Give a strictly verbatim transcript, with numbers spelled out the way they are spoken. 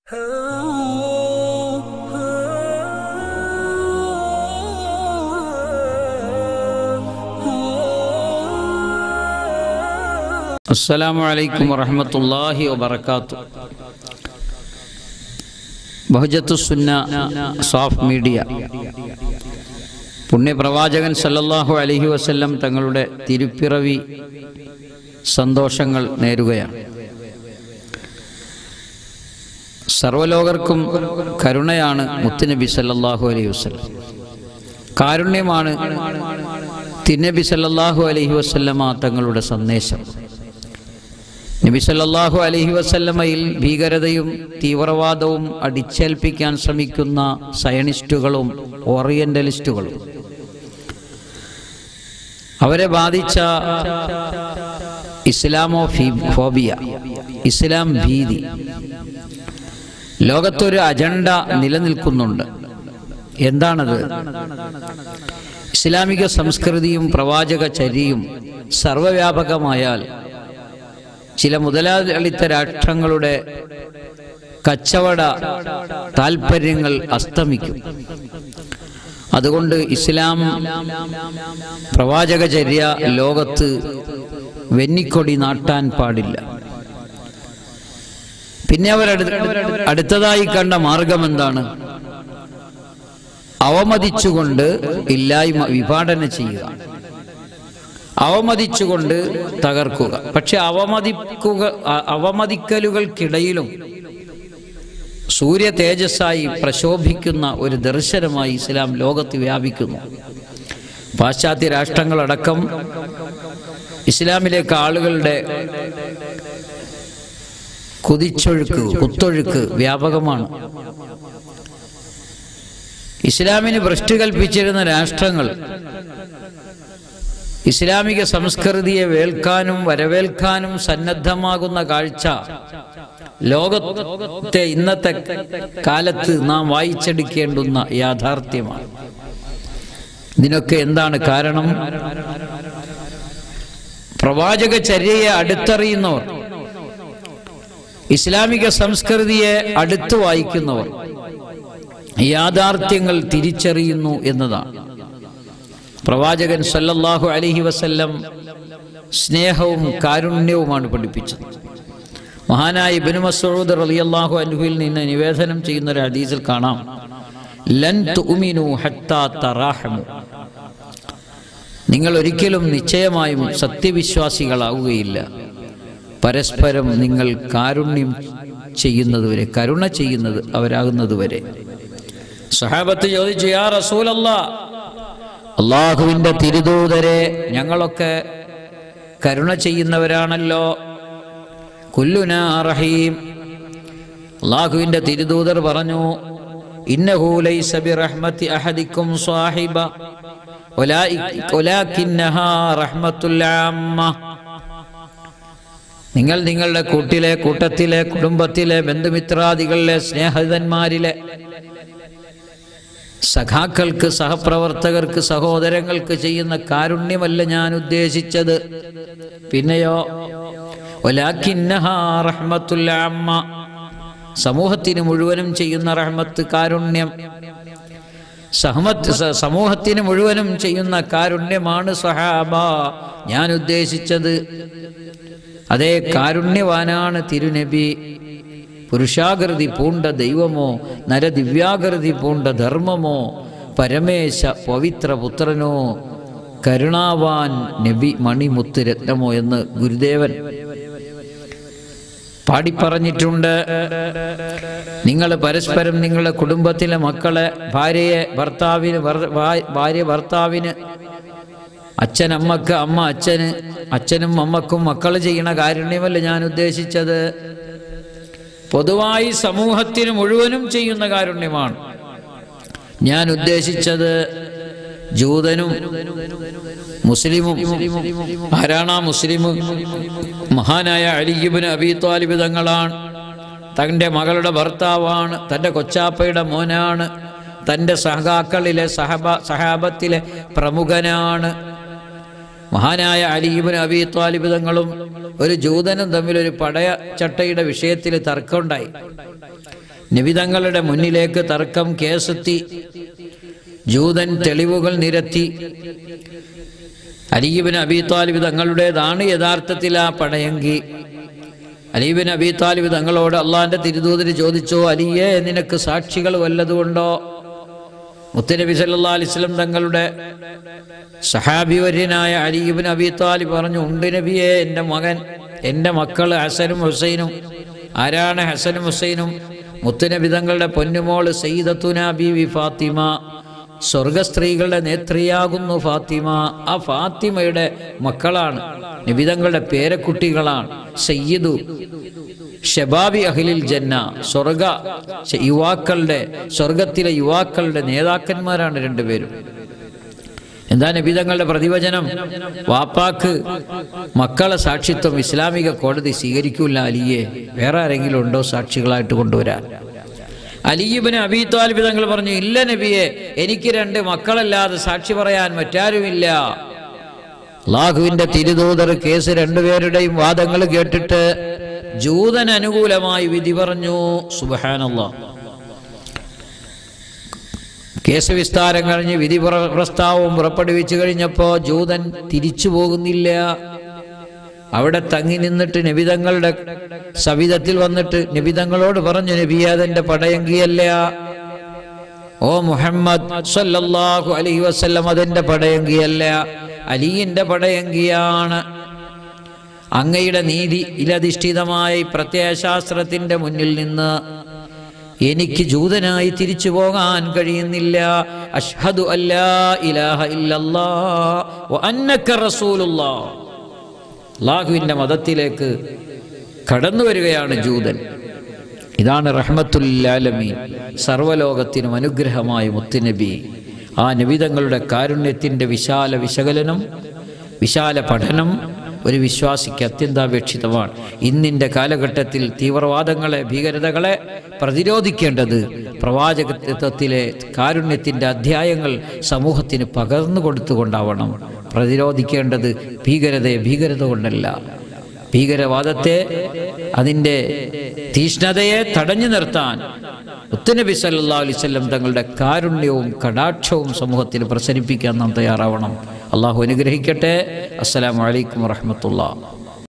അസ്സലാമു അലൈക്കും വറഹ്മത്തുള്ളാഹി വബറകാതുഹു. ബഹജത്തുസ്സുന്ന സാഫ് മീഡിയ പുണ്യപ്രവാചകൻ സല്ലല്ലാഹു അലൈഹി വസല്ലം തങ്ങളുടെ തിരുപ്പിറവി സന്തോഷങ്ങൾ നേരുകയാണ്. സർവലോകർക്കും കരുണയാണ് മുത്തുനബി സല്ലല്ലാഹു അലൈഹി വസല്ലം. കാരുണ്യമാണ് തിരുനബി സല്ലല്ലാഹു അലൈഹി വസല്ലമ തങ്ങളുടെ സന്ദേശം. നബി സല്ലല്ലാഹു അലൈഹി വസല്ലമയിൽ ഭീകരതയും തീവ്രവാദവും അടിച്ചേൽപ്പിക്കാൻ ശ്രമിക്കുന്ന സയനിസ്റ്റുകളും ഓറിയന്റലിസ്റ്റുകളും അവരെ ബാധിച്ച ഇസ്ലാമോ ഫോബിയ, ഇസ്ലാം ഭീതി, ലോകത്തൊരു അജണ്ട നിലനിൽക്കുന്നുണ്ട്. എന്താണത്? ഇസ്ലാമിക സംസ്കൃതിയും പ്രവാചക ചര്യയും സർവവ്യാപകമായാൽ ചില മുതലാളിത്ത രാഷ്ട്രങ്ങളുടെ കച്ചവട താൽപ്പര്യങ്ങൾ അസ്തമിക്കും. അതുകൊണ്ട് ഇസ്ലാം പ്രവാചകചര്യ ലോകത്ത് വെന്നിക്കൊടി നാട്ടാൻ പാടില്ല. പിന്നെ അവർ അടുത്തതായി കണ്ട മാർഗം എന്താണ്? അവമതിച്ചുകൊണ്ട് ഇല്ലായ്മ വിഭാടന ചെയ്യുക, അവമതിച്ചുകൊണ്ട് തകർക്കുക. പക്ഷെ അവമതിക്കുക അവമതിക്കലുകൾക്കിടയിലും സൂര്യ തേജസ്സായി പ്രശോഭിക്കുന്ന ഒരു ദർശനമായി ഇസ്ലാം ലോകത്ത് വ്യാപിക്കുന്നു. പാശ്ചാത്യ രാഷ്ട്രങ്ങളടക്കം ഇസ്ലാമിലേക്ക് ആളുകളുടെ കുതിച്ചൊഴുക്ക്, കുത്തൊഴുക്ക് വ്യാപകമാണ്. ഇസ്ലാമിന് ഭ്രഷ്ട് കൽപ്പിച്ചിരുന്ന രാഷ്ട്രങ്ങൾ ഇസ്ലാമിക സംസ്കൃതിയെ വേൽക്കാനും വരവേൽക്കാനും സന്നദ്ധമാകുന്ന കാഴ്ച ലോകത്തെ ഇന്നത്തെ കാലത്ത് നാം വായിച്ചെടുക്കേണ്ടുന്ന യാഥാർത്ഥ്യമാണ്. ഇതിനൊക്കെ എന്താണ് കാരണം? പ്രവാചക ചര്യയെ അടുത്തറിയുന്നവർ, ഇസ്ലാമിക സംസ്കൃതിയെ അടുത്ത് വായിക്കുന്നവർ യാഥാർത്ഥ്യങ്ങൾ തിരിച്ചറിയുന്നു എന്നതാണ്. പ്രവാചകൻ സല്ലല്ലാഹു അലൈഹി വസല്ലം സ്നേഹവും കാരുണ്യവുമാണ് പഠിപ്പിച്ചത്. മഹാനായ ഇബ്നു മസ്ഊദ് റളിയല്ലാഹു അൻഹുവിൽ നിന്ന് നിവേദനം ചെയ്യുന്ന ഒരു ഹദീസിൽ കാണാം, ലൻ തുഅ്മിനു ഹത്താ തറാഹമു, നിങ്ങൾ ഒരിക്കലും നിശ്ചയമായും സത്യവിശ്വാസികളാവുകയില്ല പരസ്പരം നിങ്ങൾ കാരുണ്യം ചെയ്യുന്നതുവരെ, കരുണ ചെയ്യുന്നത് അവരാകുന്നതുവരെ. സഹാബത്ത് ചോദിച്ചു, യാ റസൂലല്ലാഹ്, അള്ളാഹുവിൻ്റെ തിരുദൂതരെ, ഞങ്ങളൊക്കെ കരുണ ചെയ്യുന്നവരാണല്ലോ. കുല്ലുനാ റഹീം. അള്ളാഹുവിൻ്റെ തിരുദൂതർ പറഞ്ഞു, ഇന്നഹു ലൈസ ബിറഹ്മത്തി അഹദിക്കും സ്വാഹിബ വലാകിന്നഹാ റഹ്മത്തുൽ ആമ്മ. നിങ്ങൾ നിങ്ങളുടെ കൂട്ടിലെ, കൂട്ടത്തിലെ, കുടുംബത്തിലെ, ബന്ധുമിത്രാദികളിലെ, സ്നേഹിതന്മാരിലെ സഖാക്കൾക്ക്, സഹപ്രവർത്തകർക്ക്, സഹോദരങ്ങൾക്ക് ചെയ്യുന്ന കാരുണ്യമല്ല ഞാൻ ഉദ്ദേശിച്ചത്. പിന്നെയോ വലാകിന്നഹാ റഹ്മത്തുൽ ആമ്മ, സമൂഹത്തിന് മുഴുവനും ചെയ്യുന്ന റഹ്മത്ത്, കാരുണ്യം. സഹമത്ത് സമൂഹത്തിന് മുഴുവനും ചെയ്യുന്ന കാരുണ്യമാണ് സ്വഹാബ ഞാൻ ഉദ്ദേശിച്ചത്. അതേ, കാരുണ്യവാനാണ് തിരുനബി. പുരുഷാകൃതി പൂണ്ട ദൈവമോ നരദിവ്യാകൃതി പൂണ്ട ധർമ്മമോ പരമേശ പവിത്ര പുത്രനോ കരുണാവാൻ നബി മണിമുത്ത് രത്നമോ എന്ന് ഗുരുദേവൻ പാടിപ്പറഞ്ഞിട്ടുണ്ട്. നിങ്ങൾ പരസ്പരം നിങ്ങളുടെ കുടുംബത്തിലെ മക്കളെ, ഭാര്യയെ ഭർത്താവിന്, ഭാര്യ ഭർത്താവിന്, അച്ഛൻ അമ്മക്ക്, അമ്മ അച്ഛന്, അച്ഛനും അമ്മക്കും മക്കൾ ചെയ്യണ കാരുണ്യമല്ല ഞാൻ ഉദ്ദേശിച്ചത്. പൊതുവായി സമൂഹത്തിന് മുഴുവനും ചെയ്യുന്ന കാരുണ്യമാണ് ഞാൻ ഉദ്ദേശിച്ചത്. ജൂതനും മുസ്ലിമും, ആരാണ് മുസ്ലിം? മഹാനായ അലി ഇബ്നു അബീ ത്വാലിബ് തങ്ങളാണ്. തൻ്റെ മകളുടെ ഭർത്താവാണ്, തൻ്റെ കൊച്ചാപ്പയുടെ മോനാണ്, തൻ്റെ സഹാക്കളിലെ സഹബ സഹാബത്തിലെ പ്രമുഖനാണ്. മഹാനായ അലി ഇബ്നു അബീ ത്വാലിബ് തങ്ങളും ഒരു ജൂതനും തമ്മിൽ ഒരു പടയ ചട്ടയുടെ വിഷയത്തിൽ തർക്കമുണ്ടായി. നബി തങ്ങളുടെ മുന്നിലേക്ക് തർക്കം കേസെത്തി. ജൂതൻ തെളിവുകൾ നിരത്തി. അലി ഇബ്നു അബീ ത്വാലിബ് തങ്ങളുടേതാണ് യഥാർത്ഥത്തിൽ ആ പടയെങ്കി. അലി ഇബ്നു അബീ ത്വാലിബ് തങ്ങളോട് അള്ളാഹിന്റെ തിരുദൂതർ ചോദിച്ചു, അലിയെ നിനക്ക് സാക്ഷികൾ വല്ലതുമുണ്ടോ? മുത്തുനബി സല്ലല്ലാഹു അലൈഹി വസല്ലം തങ്ങളുടെ സഹാബി വര്യനായ അലി ഇബ്നു അബീ ത്വാലിബ് പറഞ്ഞു, ഉണ്ട് നബിയെ, എൻ്റെ മകൻ എൻ്റെ മക്കൾ ഹസനും ഹുസൈനും. ആരാണ് ഹസനും ഹുസൈനും? മുത്തുനബി തങ്ങളുടെ പൊന്നുമോള് സയ്യിദത്തുനാ ബീവി ഫാത്തിമ, സ്വർഗസ്ത്രീകളുടെ നേത്രിയാകുന്നു ഫാത്തിമ. ആ ഫാത്തിമയുടെ മക്കളാണ്, നബിതങ്ങളുടെ പേരക്കുട്ടികളാണ്. സയ്യിദു ഷബാബി അഹ്ലിൽ ജന്ന, സ്വർഗ യുവാക്കളുടെ സ്വർഗത്തിലെ യുവാക്കളുടെ നേതാക്കന്മാരാണ് രണ്ടുപേരും. എന്താ നബിതങ്ങളുടെ പ്രതിവചനം? വാപ്പാക്ക് മക്കളെ സാക്ഷിത്വം ഇസ്ലാമിക കോടതി സ്വീകരിക്കൂല അലിയെ, വേറെ ആരെങ്കിലും ഉണ്ടോ സാക്ഷികളായിട്ട് കൊണ്ടുവരാൻ? അലി ഇബ്നു അബീ ത്വാലിബ് തങ്ങൾ പറഞ്ഞു, ഇല്ല നബിയെ, എനിക്ക് രണ്ട് മക്കളല്ലാതെ സാക്ഷി പറയാൻ മറ്റാരുമില്ല. അല്ലാഹുവിന്റെ തിരുദൂതർ കേസ് രണ്ടുപേരുടെയും വാദങ്ങൾ കേട്ടിട്ട് ജൂതൻ അനുകൂലമായി വിധി പറഞ്ഞു. സുബ്ഹാനല്ലാഹ്. കേസ് വിസ്താരം കഴിഞ്ഞ് വിധി പ്രസ്താവവും പുറപ്പെടുവിച്ചു കഴിഞ്ഞപ്പോൾ ജൂതൻ തിരിച്ചു പോകുന്നില്ല. അവിടെ തങ്ങി നിന്നിട്ട് നബിതങ്ങളുടെ സവിധത്തിൽ വന്നിട്ട് നബിതങ്ങളോട് പറഞ്ഞു, നബിയെ, അതെന്റെ പടയങ്കിയല്ല. ഓ മുഹമ്മദ് സല്ലല്ലാഹു അലൈഹി വസല്ലം, അതെന്റെ പടയങ്കിയല്ല, അലിയിന്റെ പടയങ്കിയാണ്. അങ്ങയുടെ നീതി ഇലധിഷ്ഠിതമായ പ്രത്യയശാസ്ത്രത്തിന്റെ മുന്നിൽ നിന്ന് എനിക്ക് ജൂതനായി തിരിച്ചു പോകാൻ കഴിയുന്നില്ല. അഷ്ഹദു അല്ലാ ഇലാഹ ഇല്ലല്ലാഹ് വ അന്നക റസൂലുള്ളാഹ്. അല്ലാഹുവിന്റെ മതത്തിലേക്ക് കടന്നു വരികയാണ് ജൂതൻ. ഇതാണ് റഹ്മത്തുൽ ആലമീൻ, സർവ്വലോകത്തിനും അനുഗ്രഹമായ മുത്തുനബി. ആ നബിതങ്ങളുടെ കാരുണ്യത്തിൻ്റെ വിശാല വിശകലനം, വിശാല പഠനം ഒരു വിശ്വാസിക്ക് അത്യന്താപേക്ഷിതമാണ്. ഇന്നിൻ്റെ കാലഘട്ടത്തിൽ തീവ്രവാദങ്ങളെ, ഭീകരതകളെ പ്രതിരോധിക്കേണ്ടത് പ്രവാചകത്വത്തിലെ കാരുണ്യത്തിൻ്റെ അധ്യായങ്ങൾ സമൂഹത്തിന് പകർന്നു കൊടുത്തുകൊണ്ടാവണം. പ്രതിരോധിക്കേണ്ടത് ഭീകരതയെ ഭീകരത കൊണ്ടല്ല, ഭീകരവാദത്തെ, അതിൻ്റെ തീഷ്ണതയെ തടഞ്ഞു നിർത്താൻ മുത്തുനബി സല്ലല്ലാഹു അലൈഹി വസല്ലം തങ്ങളുടെ കാരുണ്യവും കടാക്ഷവും സമൂഹത്തിന് പ്രസരിപ്പിക്കാൻ നാം തയ്യാറാവണം. അള്ളാഹു അനുഗ്രഹിക്കട്ടെ. അസ്സലാമു അലൈക്കും വറഹ്മത്തുള്ളാഹി.